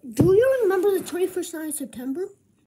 Do you remember the 21st night of September?